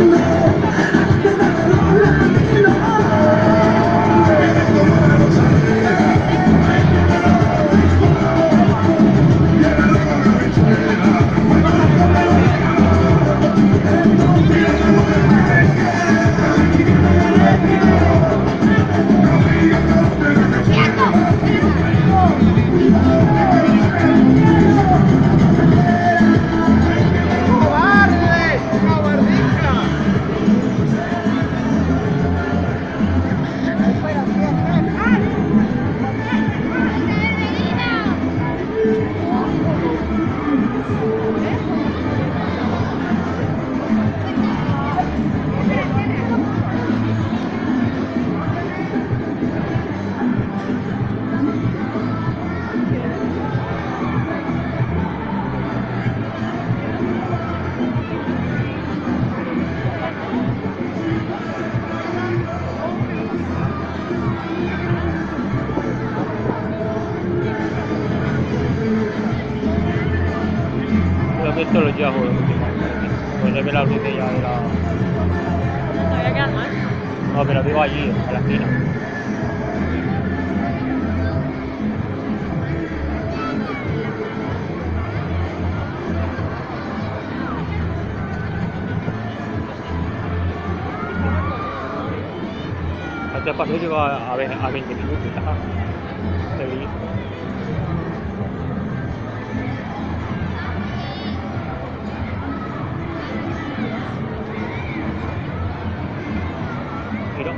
Esto lo llevo lo último. Pues ya que la abriste ya de la... ¿Todavía quedan más? No, pero digo allí, a la esquina. Este paso llega a 20 minutos. Te vi. Mira.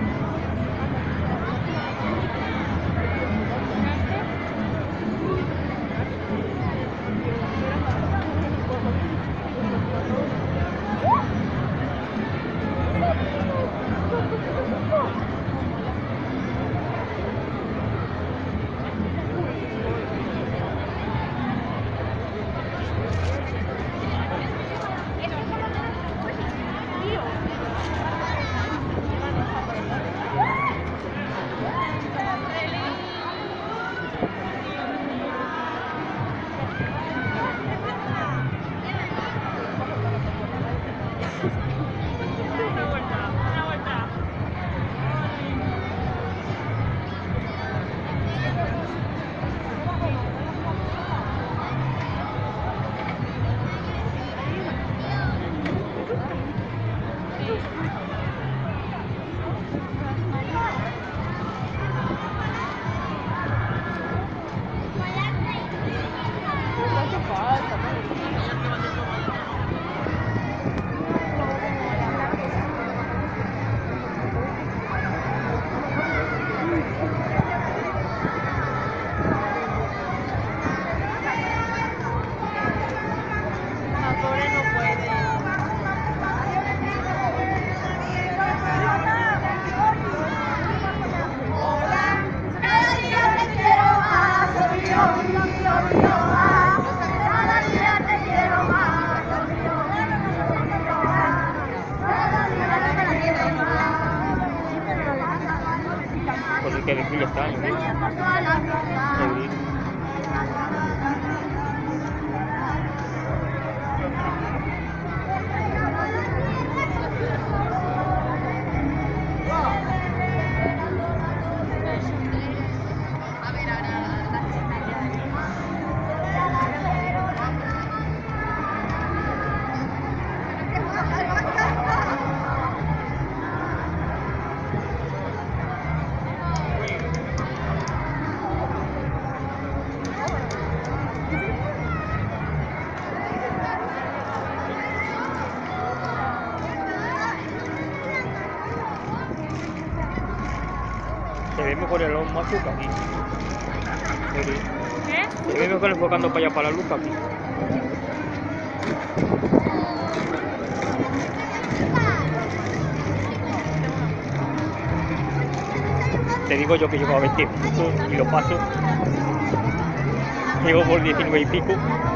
Pues es que de aquí ya está, ¿no? Se ve mejor el más luz aquí. ¿Qué? Se ve mejor enfocando para allá, para la luz aquí. Te digo yo que llevo a 20 minutos y lo paso. Llego por 19 y pico.